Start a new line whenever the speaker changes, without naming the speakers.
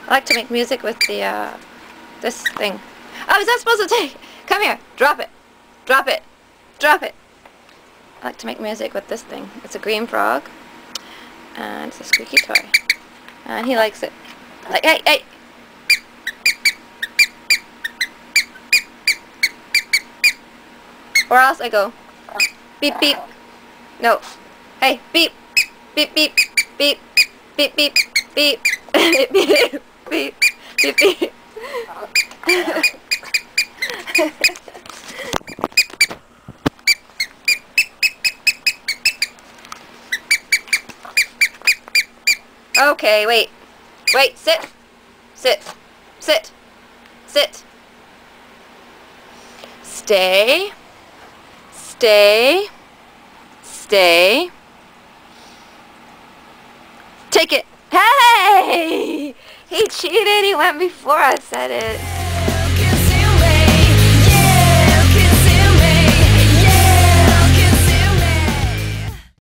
I like to make music with the, this thing. Oh, is that supposed to take? Come here. Drop it. Drop it. Drop it. I like to make music with this thing. It's a green frog. And it's a squeaky toy. And he likes it. Like, hey, hey! Or else I go, beep, beep. No. Hey, beep. Beep, beep. Beep. Beep, beep. Beep. Beep, beep. Beep. Beep, beep. Okay, wait. Wait, sit. Sit. Sit. Sit. Stay. Stay. Stay. Take it. Hey! He cheated. He went before I said it.